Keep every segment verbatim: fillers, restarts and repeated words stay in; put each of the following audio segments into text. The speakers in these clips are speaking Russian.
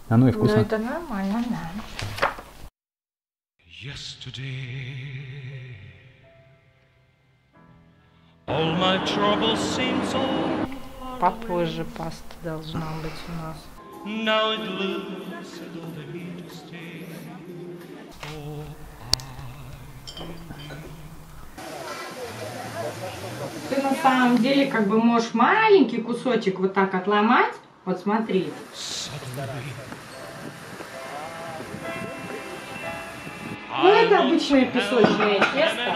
Оно и вкусно. Ну это нормально, да. Попозже паста должна быть у нас. Ты на самом деле как бы можешь маленький кусочек вот так отломать. Вот смотри. Ну это обычное песочное тесто.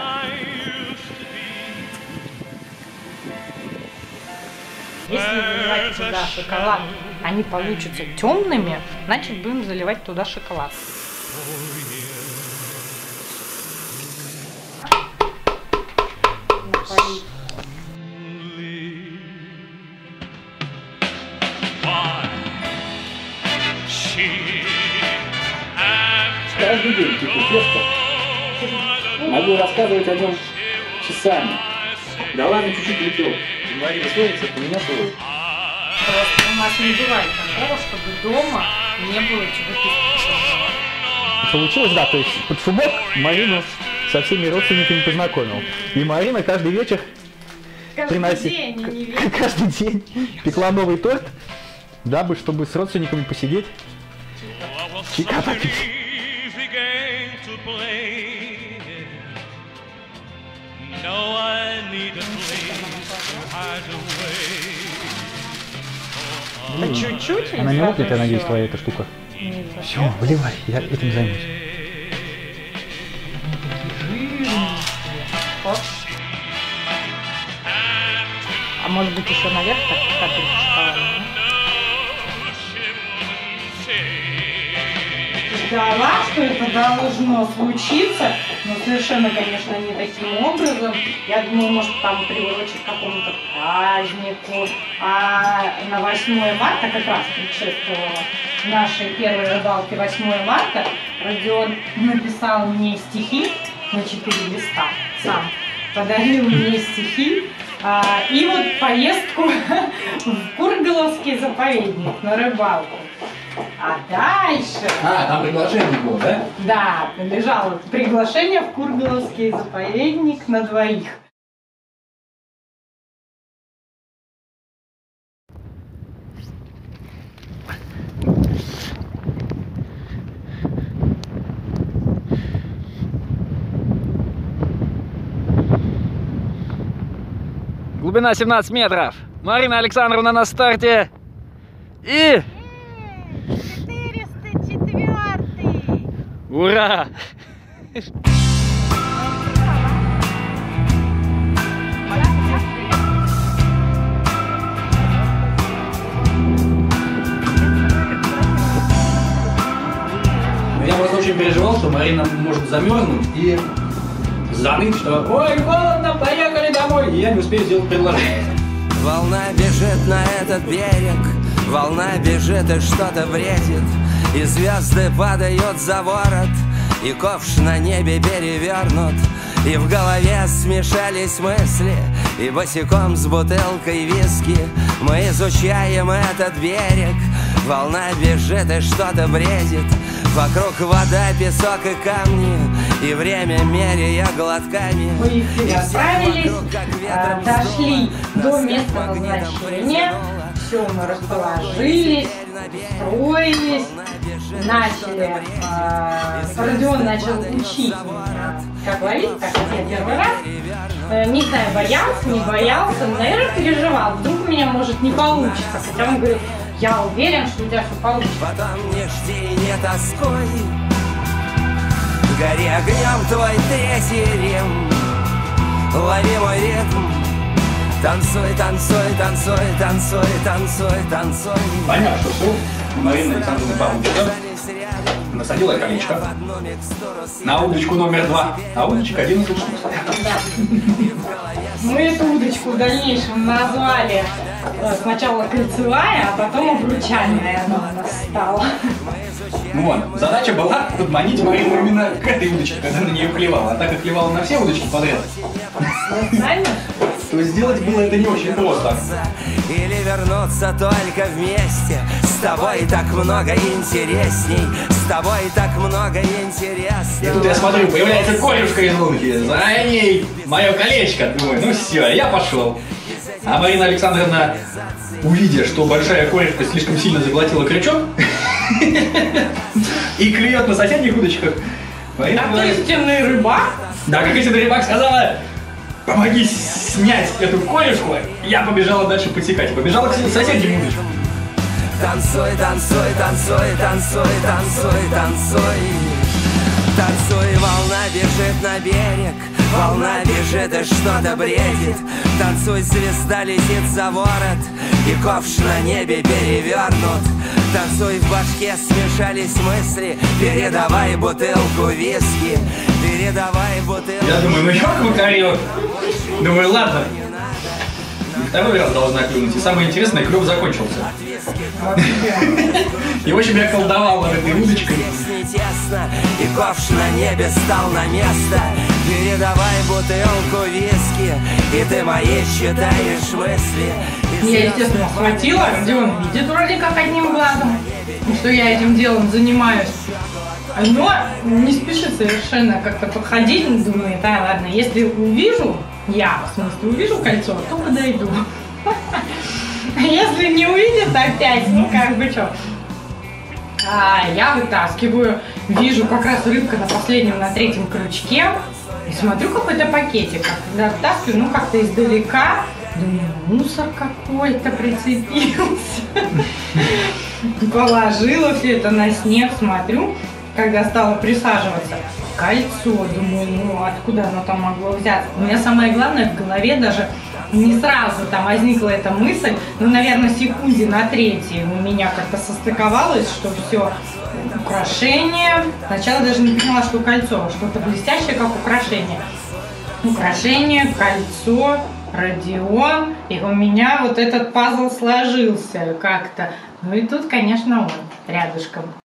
Если заливать туда шоколад, они получатся темными, значит будем заливать туда шоколад. Напалить. Каждый день типа тесто. Могу рассказывать о нем часами. Да ладно, чуть-чуть летел. Марина слонится, у меня тоже. Просто у нас не бывает такого, чтобы дома не было чего-то испеченного. Получилось, да, то есть под шумок Марину со всеми родственниками познакомил. И Марина каждый вечер Каждый приносит, день, не вечер. каждый день пекла новый торт, дабы, чтобы с родственниками посидеть, чайка попить. Чуть-чуть? Она не лопнет, я надеюсь, твоя эта штука. Все, выливай, я этим займусь. Оп. А может быть еще наверх так капельку шоколада? Ждала, что это должно случиться, но совершенно, конечно, не таким образом. Я думаю, может, там приурочить к какому-то празднику. А на восьмое марта, как раз предшествовало нашей первой рыбалке восьмое марта, Родион написал мне стихи на четыре листа сам. Подарил мне стихи а, и вот поездку в Кургаловский заповедник на рыбалку. А дальше... А, там приглашение было, да? Да, лежало приглашение в Кургаловский заповедник на двоих. Глубина семнадцать метров. Марина Александровна на старте. И... четыреста четвёртый. Ура! Я просто очень переживал, что Марина может замерзнуть и заныть, что «Ой, холодно, поехали домой!» И я не успею сделать предложение. Волна бежит на этот берег, волна бежит и что-то бредит, и звезды падают за ворот, и ковш на небе перевернут, и в голове смешались мысли, и босиком с бутылкой виски мы изучаем этот берег. Волна бежит и что-то бредит, вокруг вода, песок и камни, и время меряя глотками. Мы в эфире отправились, а, дошли до места назначения, все, мы расположились, строились, начали, а, Родион начал учить меня, как ловить, как я первый раз. Не знаю, боялся, не боялся, наверное, переживал, вдруг у меня может не получится, хотя он говорит, я уверен, что у тебя все получится. Потом не жди, не тоской, гори огнем твой третий Рим, лови мой ритм, танцуй, танцуй, танцуй, танцуй, танцуй, танцуй. Понял, что все, Марина Александровна получится. Насадила колечко на удочку номер два, а удочек одиннадцать штук. Мы эту удочку в дальнейшем назвали сначала кольцевая, а потом обручальная она у нас стала. Ну вот, задача была подманить Марину именно к этой удочке, когда на нее клевала. А так как клевала на все удочки подряд, то сделать было это не очень просто. Или вернуться только вместе, тобой так много интересней, с тобой так много интересней. И тут я смотрю, появляется Колюшка из лунки, за ней мое колечко. Думаю, ну все, я пошел. А Марина Александровна, увидя, что большая Колюшка слишком сильно заглотила крючок и клюет на соседних удочках. Марина А ты говорит, истинный рыбак? да, как истинный рыбак сказала, помоги снять эту Колюшку. Я побежала дальше подсекать. Побежала к соседним удочкам. Танцуй, танцуй, танцуй, танцуй, танцуй, танцуй. Танцуй, волна бежит на берег, волна бежит и что-то бредит. Танцуй, звезда летит за ворот, и ковш на небе перевернут. Танцуй, в башке смешались мысли, передавай бутылку виски, передавай бутылку. Я думаю, ну ёк макарёк. Думаю, ладно. И второй раз должна клюнуть. И самое интересное, клюв закончился. И в общем я колдовал над этой удочкой. Тесно, и ковш на небе стал на место. Передавай бутылку виски, и ты мои читаешь мысли. Я, естественно, схватила, где он видит вроде как одним глазом, что я этим делом занимаюсь. Но не спешит совершенно как-то подходить, думает, да ладно, если увижу, я, в смысле, увижу кольцо, то подойду. Если не увидит опять, ну как бы что. А я вытаскиваю, вижу как раз рыбка на последнем, на третьем крючке. И смотрю какой-то пакетик. А когда вытаскиваю, ну как-то издалека, думаю, мусор какой-то прицепился. Положила все это на снег, смотрю, когда стала присаживаться. Кольцо, думаю, ну откуда оно там могло взяться? У меня самое главное в голове даже не сразу там возникла эта мысль, ну, наверное, секунде на третьей у меня как-то состыковалось, что все украшение. Сначала даже не поняла, что кольцо, что-то блестящее, как украшение. Украшение, кольцо, Родион, и у меня вот этот пазл сложился как-то. Ну и тут, конечно, он рядышком.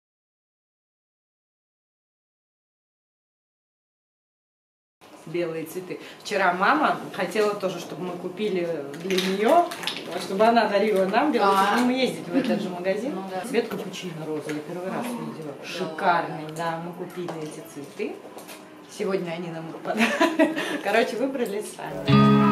Белые цветы. Вчера мама хотела тоже, чтобы мы купили для нее, чтобы она дарила нам белые цветы. Мы ездили в этот же магазин. Ну, да. Цвет капучино розовый, первый раз видела. Шикарный, да, мы купили эти цветы. Сегодня они нам подарили. Короче, выбрали сами.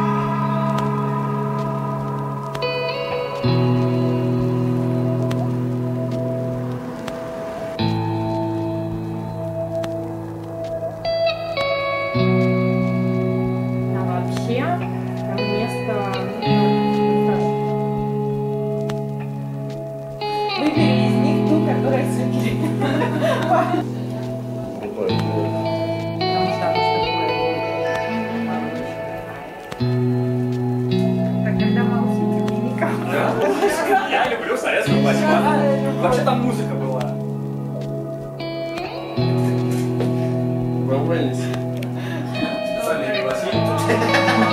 Я люблю советскую классику. Вообще там музыка была. Вовались. Специально пригласили.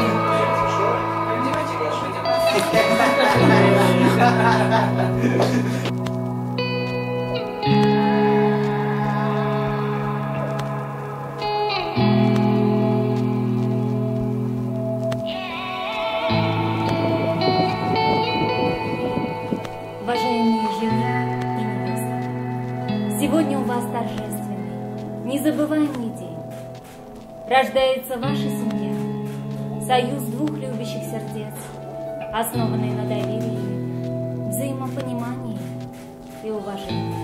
Уважаемые жена и невеста, сегодня у вас торжественный, незабываемый день. Рождается ваша семья, союз двух любящих сердец, основанный на доверии, взаимопонимании и уважении.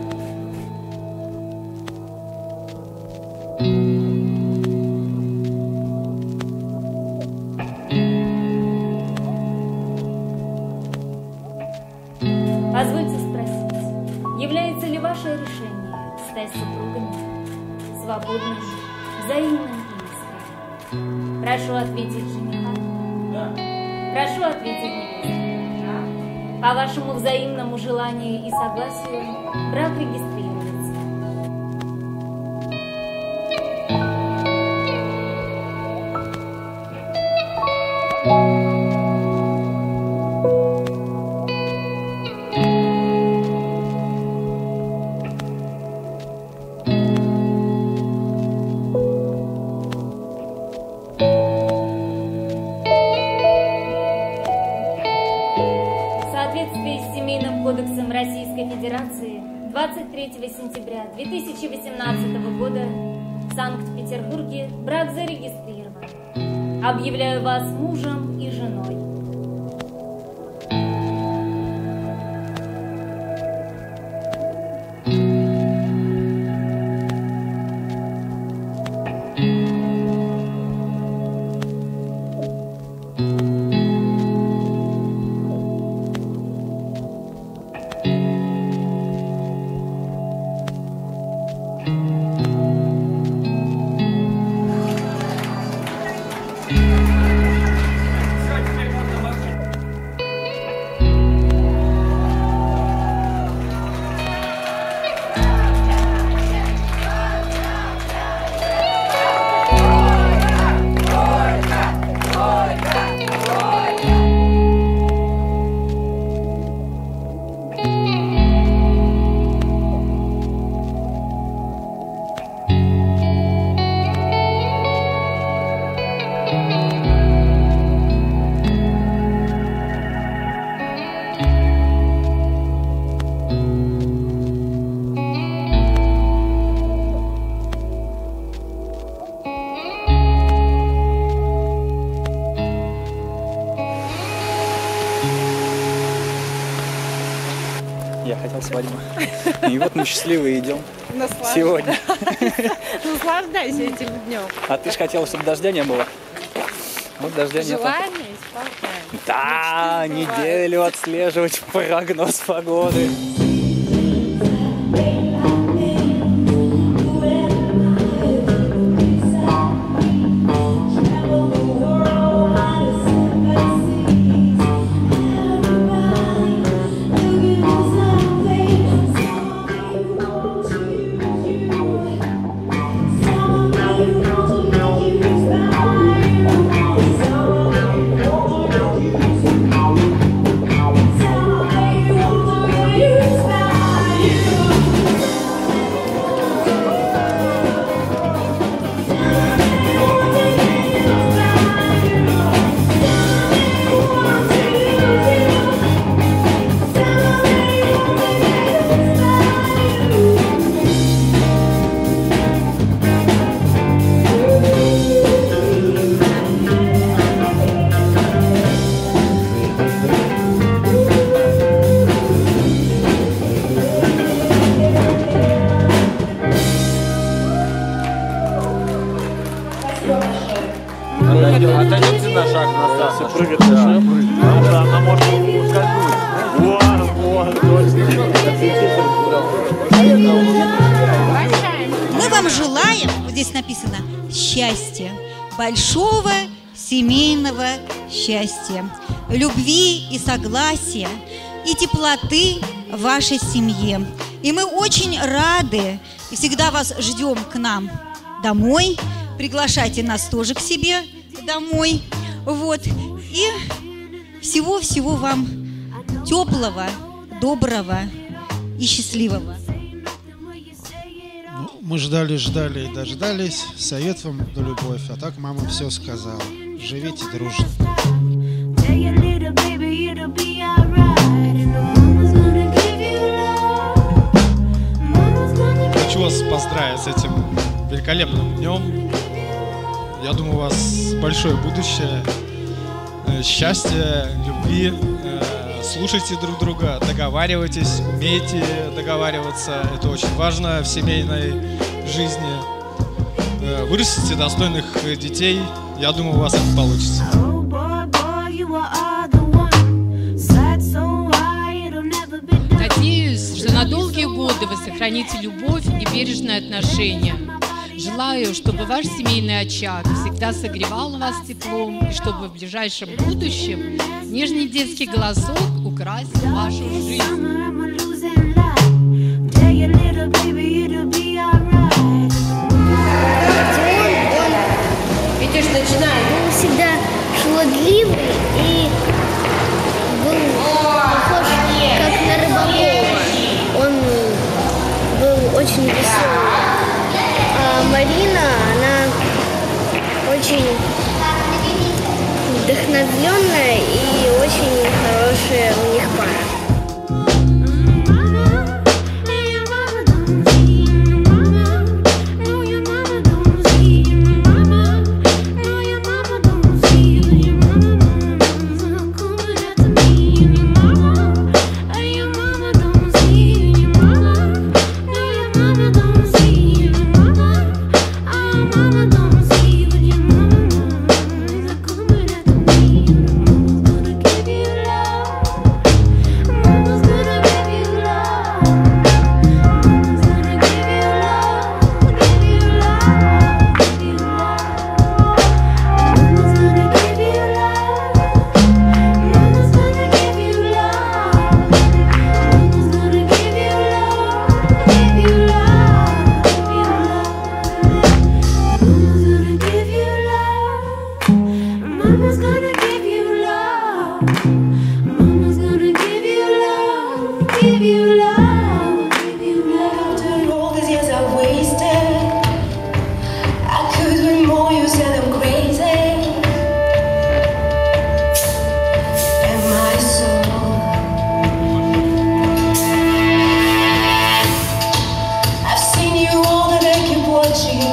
Позвольте спросить, является ли ваше решение стать супругами свободным, взаимным и искренним? Прошу ответить жениха. Да. Прошу ответить невесту. Да. По вашему взаимному желанию и согласию брак регистрируется. В соответствии с Семейным кодексом тысячи восемнадцатого года в Санкт-Петербурге брак зарегистрирован. Объявляю вас мужем и женой. Я хотел свадьбу. И вот мы счастливые идем сегодня. Наслаждайся этим днем. А ты же хотела, чтобы дождя не было. Вот дождя нет. Желание исполняется. Да, неделю отслеживать прогноз погоды. Отойдите на шаг назад. Если прыгать, то да, она может ускользнуть. Мы вам желаем, вот здесь написано, счастья, большого семейного счастья, любви и согласия, и теплоты в вашей семье. И мы очень рады и всегда вас ждем к нам домой. Приглашайте нас тоже к себе домой. Вот. И всего-всего вам теплого, доброго и счастливого. Ну, мы ждали, ждали и дождались. Совет вам да любовь. А так мама все сказала. Живите дружно. Хочу вас поздравить с этим великолепным днем. Я думаю, у вас большое будущее, счастья, любви. Слушайте друг друга, договаривайтесь, умейте договариваться. Это очень важно в семейной жизни. Вырастите достойных детей. Я думаю, у вас это получится. Надеюсь, что на долгие годы вы сохраните любовь и бережное отношение. Желаю, чтобы ваш семейный очаг всегда согревал вас теплом, и чтобы в ближайшем будущем нежный детский голосок украсил вашу жизнь. Видишь, начинает. Он всегда шелудливый и был похож как на рыболова. Он был очень веселый. А Марина, она очень вдохновленная и очень хорошая у них пара.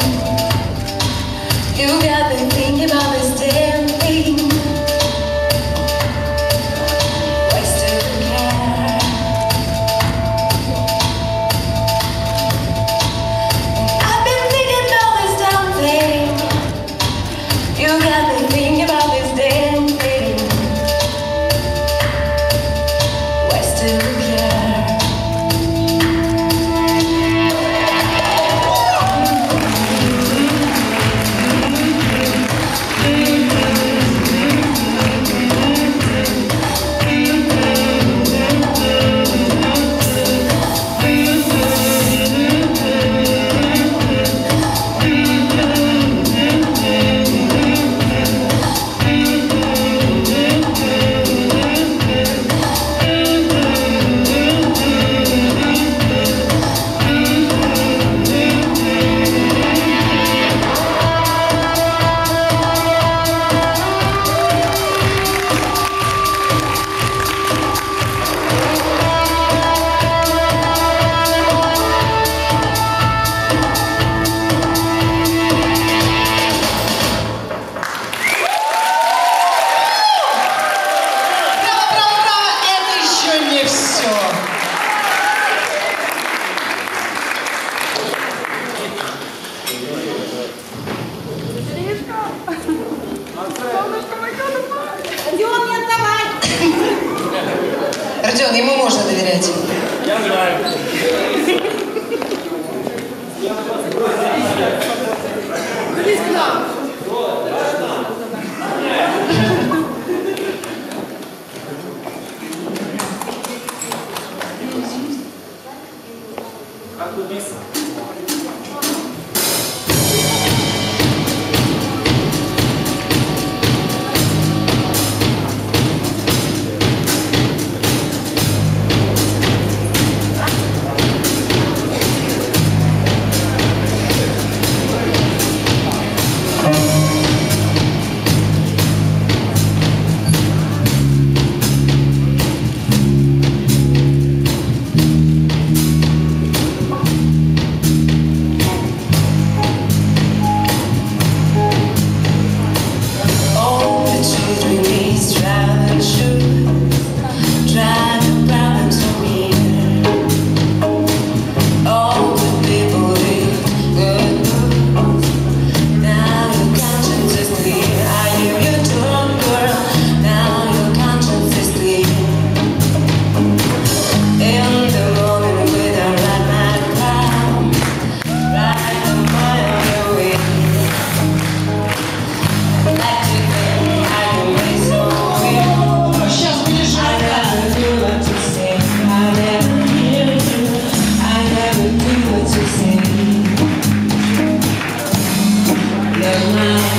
You got me thinking about this damn thing. Wasted care. I've been thinking about this damn thing. You got me thinking about this damn thing. Wasted care. Родион, ему можно доверять. Я знаю. Иди к нам. Now